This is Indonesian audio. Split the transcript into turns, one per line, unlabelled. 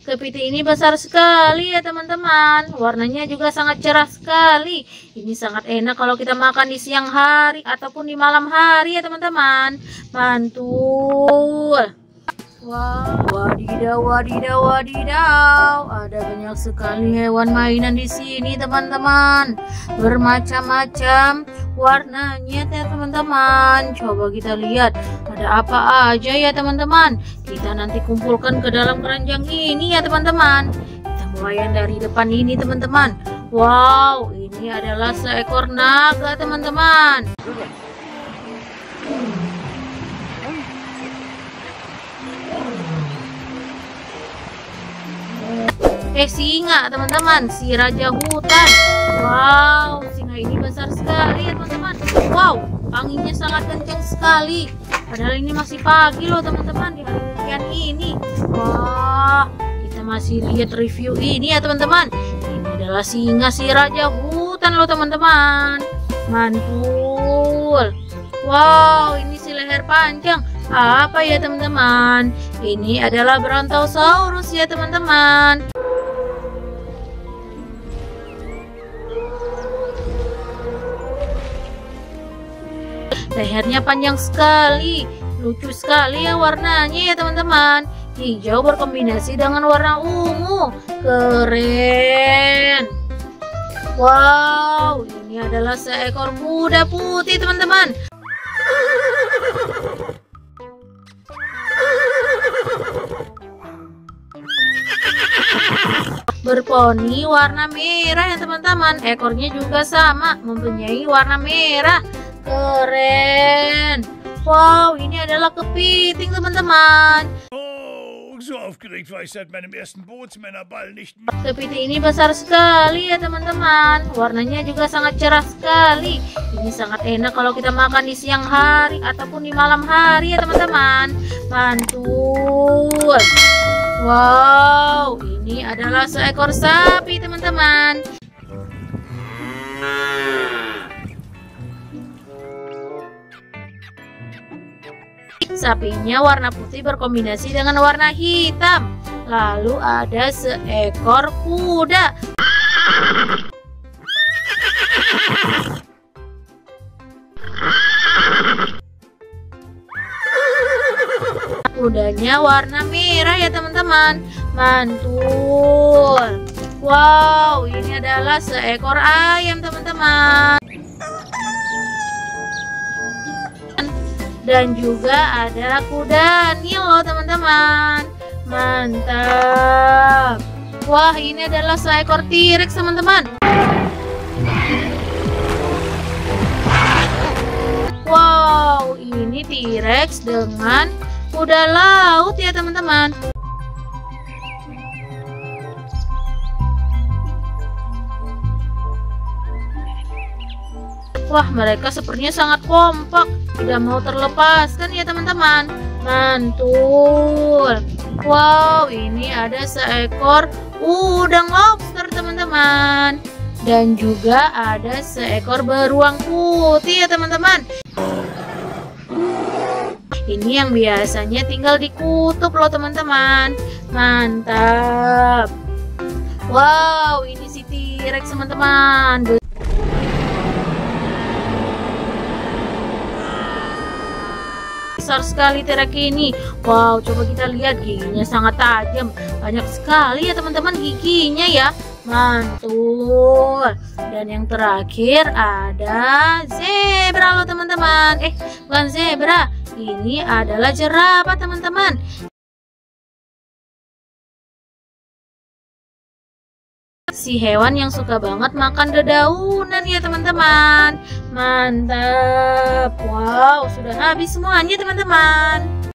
Kepiting ini besar sekali ya teman-teman. Warnanya juga sangat cerah sekali. Ini sangat enak kalau kita makan di siang hari ataupun di malam hari ya teman-teman. Mantul. Wah, wadidaw, wadidaw, wadidaw. Ada banyak sekali hewan mainan di sini teman-teman. Bermacam-macam warnanya ya teman-teman. Coba kita lihat ada apa aja ya teman-teman. Kita nanti kumpulkan ke dalam keranjang ini ya teman-teman. Kita mulai yang dari depan ini teman-teman. Wow, ini adalah seekor naga teman-teman. Singa teman-teman, si raja hutan. Wow, singa ini besar sekali ya teman-teman. Wow, anginnya sangat kencang sekali. Padahal ini masih pagi loh teman-teman, di hari weekend ini. Wah, kita masih lihat review ini ya teman-teman. Ini adalah singa si raja hutan loh teman-teman. Mantul. Wow, ini si leher panjang. Apa ya teman-teman? Ini adalah Brontosaurus ya teman-teman. Lehernya panjang sekali, lucu sekali ya warnanya ya teman-teman. Hijau berkombinasi dengan warna ungu, keren. Wow, ini adalah seekor kuda putih teman-teman. Berponi warna merah ya teman-teman. Ekornya juga sama, mempunyai warna merah. Keren. Wow, ini adalah kepiting teman-teman.
So aufgeregt war ich seit meinem ersten Bootsmännerball nicht.
Kepiting ini besar sekali ya teman-teman. Warnanya juga sangat cerah sekali. Ini sangat enak kalau kita makan di siang hari ataupun di malam hari ya teman-teman. Mantul. Wow, ini adalah seekor sapi teman-teman. Sapinya warna putih berkombinasi dengan warna hitam. Lalu ada seekor kuda. Kudanya warna merah ya teman-teman. Mantul. Wow, ini adalah seekor ayam teman-teman. Dan juga ada kuda Nil loh teman-teman. Mantap. Wah, ini adalah seekor T-Rex teman-teman. Wow, ini T-Rex dengan kuda laut ya teman-teman. Wah, mereka sepertinya sangat kompak, tidak mau terlepaskan ya teman-teman. Mantul. Wow, ini ada seekor udang lobster teman-teman. Dan juga ada seekor beruang putih ya teman-teman. Ini yang biasanya tinggal di kutub loh teman-teman. Mantap. Wow, ini si T-Rex teman-teman. Besar sekali T-Rex ini. Wow, coba kita lihat, giginya sangat tajam. Banyak sekali ya teman-teman giginya ya. Mantul. Dan yang terakhir ada zebra loh teman-teman. Bukan zebra, ini adalah jerapah teman-teman. Si hewan yang suka banget makan dedaunan ya teman-teman. Mantap. Wow, sudah habis semuanya teman-teman.